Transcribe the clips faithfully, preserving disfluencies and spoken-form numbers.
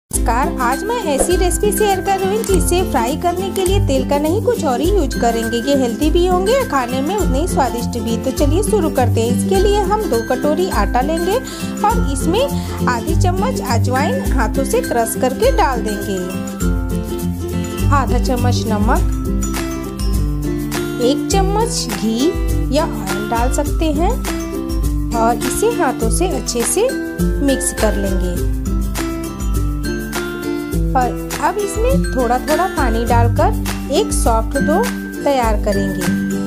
नमस्कार, आज मैं ऐसी रेसिपी शेयर कर रही हूँ जिसे फ्राई करने के लिए तेल का नहीं कुछ और ही यूज करेंगे। ये हेल्दी भी होंगे और खाने में उतने ही स्वादिष्ट भी। तो चलिए शुरू करते हैं। इसके लिए हम दो कटोरी आटा लेंगे और इसमें आधी चम्मच अजवाइन हाथों से क्रश करके डाल देंगे। आधा चम्मच नमक, एक चम्मच घी या ऑयल डाल सकते हैं और इसे हाथों से अच्छे से मिक्स कर लेंगे। और अब इसमें थोड़ा थोड़ा पानी डालकर एक सॉफ्ट डो तैयार करेंगे।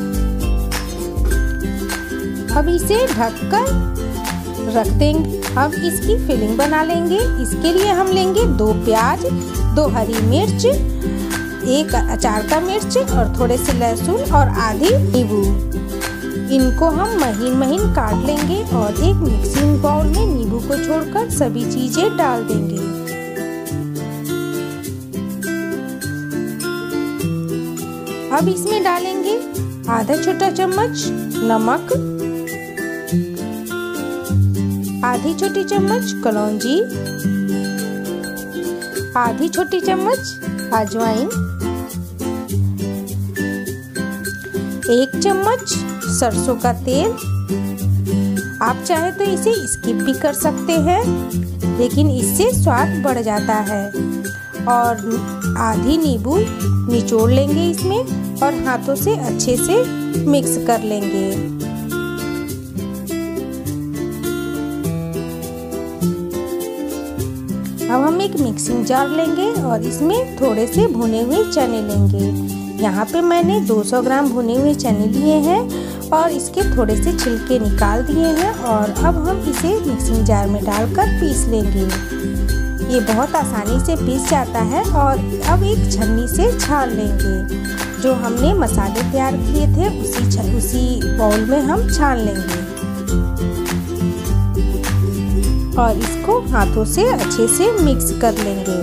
अब इसे ढककर रख देंगे। अब इसकी फिलिंग बना लेंगे। इसके लिए हम लेंगे दो प्याज, दो हरी मिर्च, एक अचार का मिर्च और थोड़े से लहसुन और आधी नींबू। इनको हम महीन महीन काट लेंगे और एक मिक्सिंग बाउल में नींबू को छोड़कर सभी चीजें डाल देंगे। अब इसमें डालेंगे आधा छोटा चम्मच नमक, आधी छोटी चम्मच कलौंजी, आधी छोटी चम्मच अजवाइन, एक चम्मच सरसों का तेल। आप चाहे तो इसे स्किप भी कर सकते हैं, लेकिन इससे स्वाद बढ़ जाता है। और आधी नींबू निचोड़ लेंगे इसमें और हाथों से अच्छे से मिक्स कर लेंगे। अब हम एक मिक्सिंग जार लेंगे और इसमें थोड़े से भुने हुए चने लेंगे। यहाँ पे मैंने दो सौ ग्राम भुने हुए चने लिए हैं और इसके थोड़े से छिलके निकाल दिए हैं। और अब हम इसे मिक्सिंग जार में डालकर पीस लेंगे। ये बहुत आसानी से पीस जाता है। और अब एक छन्नी से छान लेंगे। जो हमने मसाले तैयार किए थे उसी उसी बाउल में हम छान लेंगे और इसको हाथों से अच्छे से मिक्स कर लेंगे।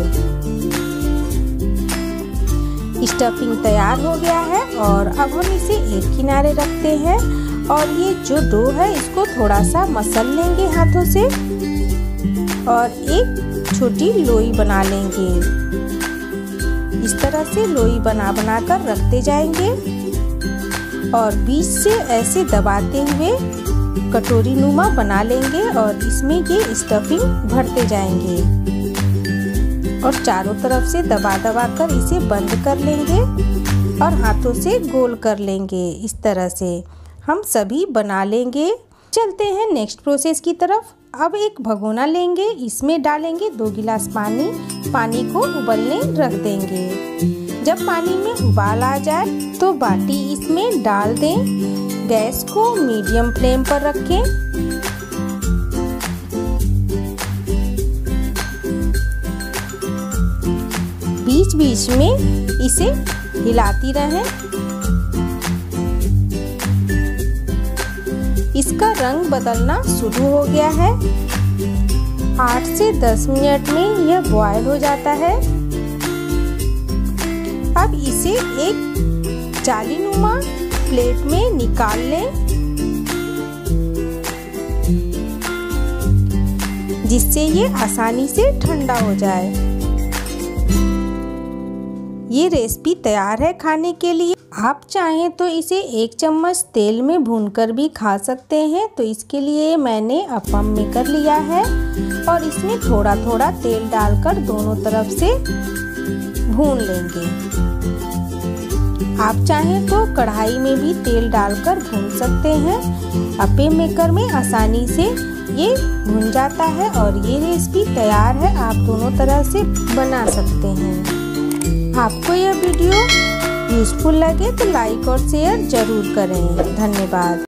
स्टफिंग तैयार हो गया है और अब हम इसे एक किनारे रखते हैं और ये जो डो है इसको थोड़ा सा मसल लेंगे हाथों से और एक छोटी लोई बना लेंगे। इस तरह से लोई बना बना कर रखते जाएंगे और बीच से ऐसे दबाते हुए कटोरी नुमा बना लेंगे और इसमें ये स्टफिंग भरते जाएंगे और चारों तरफ से दबा दबा कर इसे बंद कर लेंगे और हाथों से गोल कर लेंगे। इस तरह से हम सभी बना लेंगे। चलते हैं नेक्स्ट प्रोसेस की तरफ। अब एक भगोना लेंगे, इसमें डालेंगे दो गिलास पानी। पानी को उबलने रख देंगे। जब पानी में उबाल आ जाए तो बाटी इसमें डाल दें। गैस को मीडियम फ्लेम पर रखें। बीच बीच में इसे हिलाती रहें। इसका रंग बदलना शुरू हो गया है। आठ से दस मिनट में यह बॉयल हो जाता है। अब इसे एक जालीनुमा प्लेट में निकाल लें, जिससे ये आसानी से ठंडा हो जाए। ये रेसिपी तैयार है खाने के लिए। आप चाहें तो इसे एक चम्मच तेल में भूनकर भी खा सकते हैं। तो इसके लिए मैंने अपम मेकर लिया है और इसमें थोड़ा थोड़ा तेल डालकर दोनों तरफ से भून लेंगे। आप चाहें तो कढ़ाई में भी तेल डालकर भून सकते हैं। अपम मेकर में आसानी से ये भून जाता है और ये रेसिपी तैयार है। आप दोनों तरह से बना सकते हैं। आपको यह वीडियो यूजफुल लगे तो लाइक और शेयर जरूर करें। धन्यवाद।